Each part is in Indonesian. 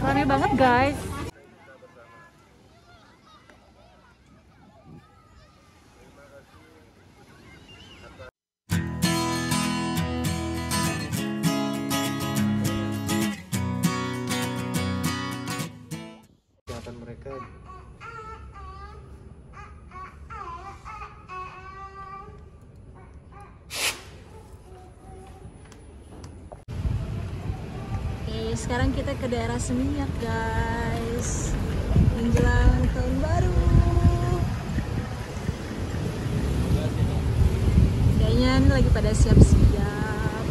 Rame banget guys. Mereka sekarang kita ke daerah Seminyak guys, menjelang tahun baru. Kayaknya ini lagi pada siap-siap.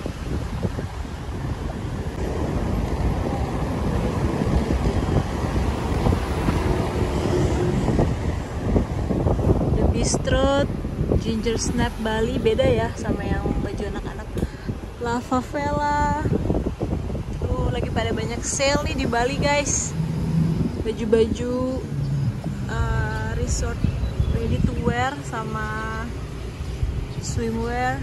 The Bistro Ginger Snap Bali beda ya sama yang baju anak-anak. La Favela. Lagi pada banyak sale nih di Bali guys, baju-baju resort ready to wear sama swimwear.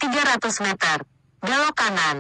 300 meter. Belok kanan.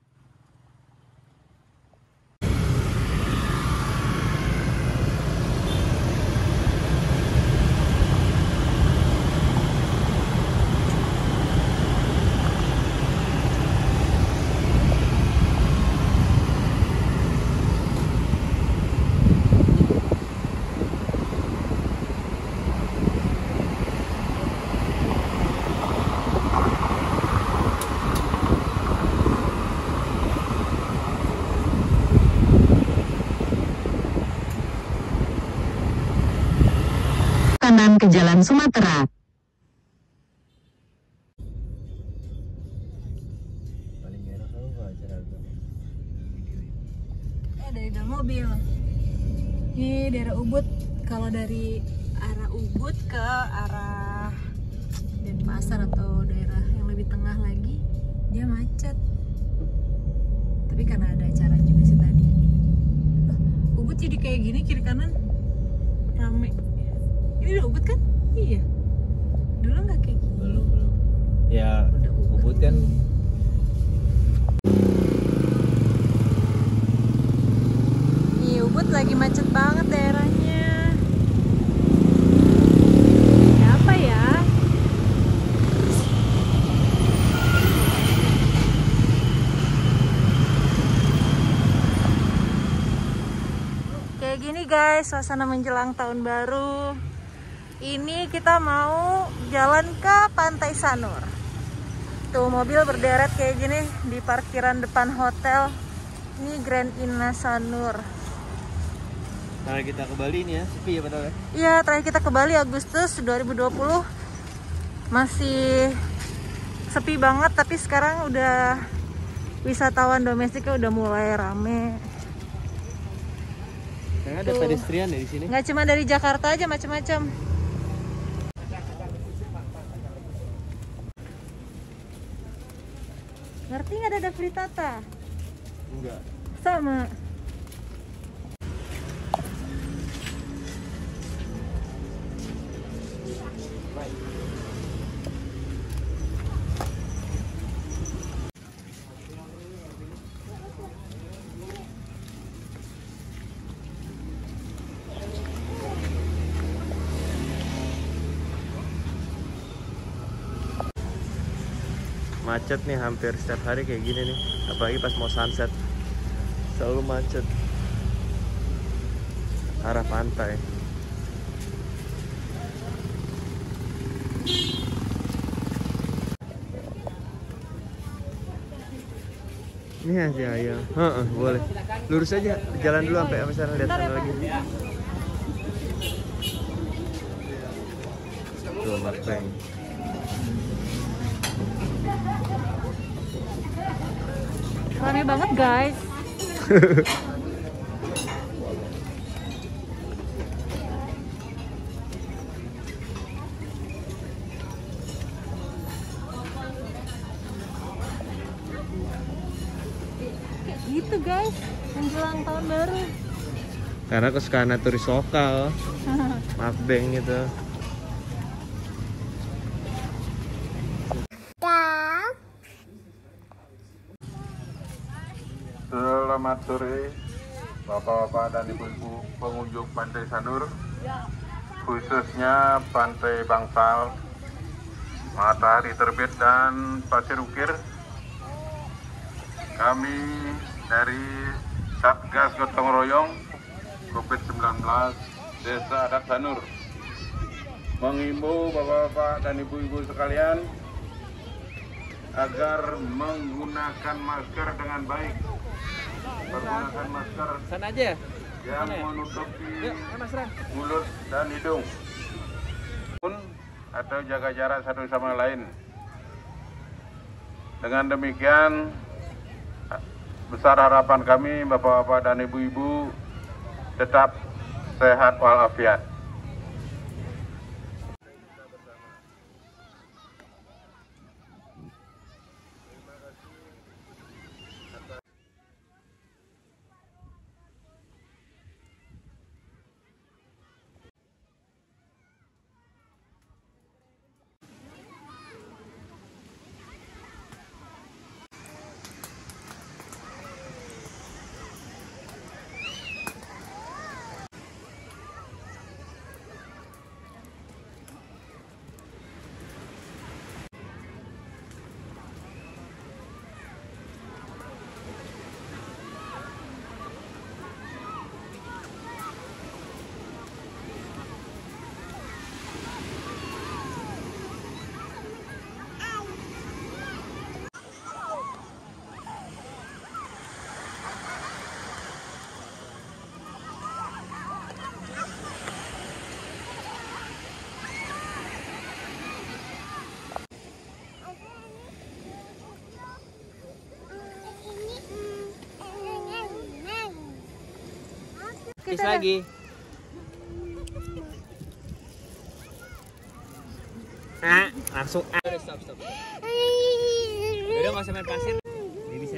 Kanan ke Jalan Sumatera. Dari dalam mobil. Ini daerah Ubud. Kalau dari arah Ubud ke arah Denpasar atau daerah yang lebih tengah lagi, dia macet. Tapi karena ada acara juga sih tadi. Ubud jadi kayak gini, kiri kanan rame. Ini udah Ubud kan? Iya. Dulu nggak kayak gini. Belum. Ya, Ubud kan. Nih, Ubud lagi macet banget daerahnya. Ya apa ya? Kayak gini guys, suasana menjelang tahun baru. Ini kita mau jalan ke Pantai Sanur. Tuh mobil berderet kayak gini di parkiran depan hotel. Ini Grand Inna Sanur. Terakhir kita ke Bali ini ya, sepi ya padahal ya. Iya, terakhir kita ke Bali Agustus 2020. Masih sepi banget, tapi sekarang udah wisatawan domestiknya udah mulai rame. Kayaknya ada pedestrian ya di sini. Nggak cuma dari Jakarta aja, macam-macam. Ngerti nggak Dada Frittata? Enggak. Sama. Macet nih hampir setiap hari kayak gini nih, apalagi pas mau sunset selalu macet arah pantai. Ini aja ayam. Boleh. Lurus aja, jalan dulu sampai sana, lihat sana lagi. Tuh Marpeng. Rame banget guys. Kayak gitu guys, menjelang tahun baru. Karena kesukaan turis lokal, Marpeng gitu. Selamat sore Bapak-bapak dan Ibu-ibu pengunjung Pantai Sanur, khususnya Pantai Bangsal, Matahari Terbit dan Pasir Ukir. Kami dari Satgas Gotong Royong COVID-19 Desa Adat Sanur menghimbau Bapak-bapak dan Ibu-ibu sekalian agar menggunakan masker dengan baik. Menggunakan masker Sana aja. yang menutupi mulut dan hidung, atau jaga jarak satu sama lain. Dengan demikian, besar harapan kami Bapak-bapak dan Ibu-ibu tetap sehat walafiat. Bis lagi. Langsung. Udah stop. Udah nggak usah main pasir. Ini bisa.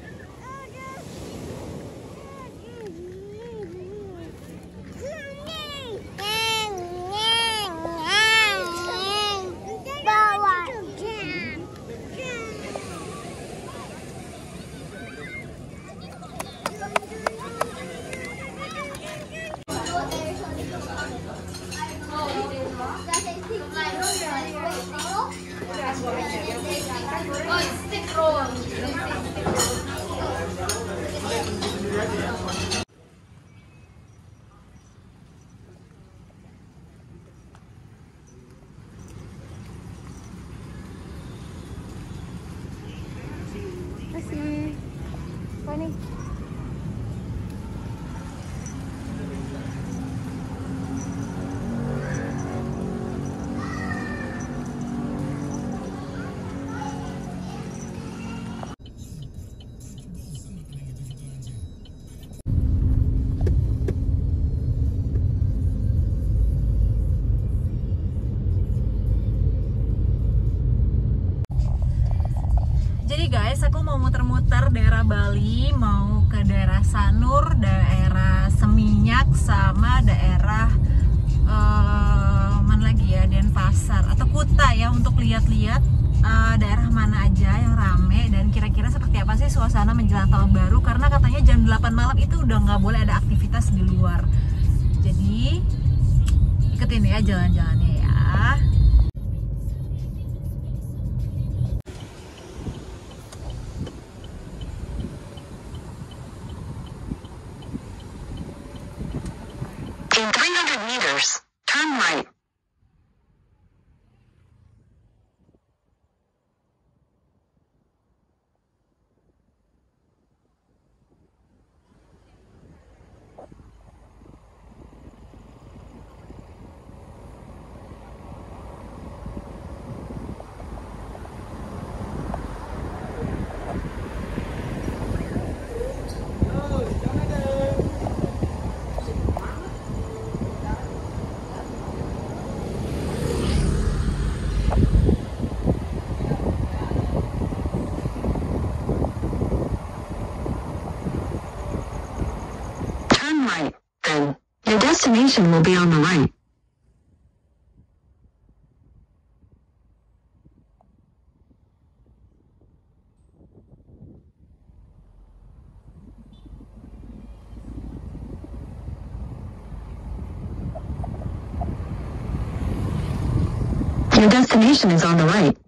Kasih. Apa nih? Jadi guys, aku mau muter-muter daerah Bali, mau ke daerah Sanur, daerah Seminyak, sama daerah mana lagi ya, Denpasar atau Kuta ya, untuk lihat-lihat daerah mana aja yang rame dan kira-kira seperti apa sih suasana menjelang tahun baru, karena katanya jam 8 malam itu udah nggak boleh ada aktivitas di luar. Jadi ikutin ya jalan-jalannya ya. In 300 meters, turn right. Turn right, then. Your destination will be on the right. Your destination is on the right.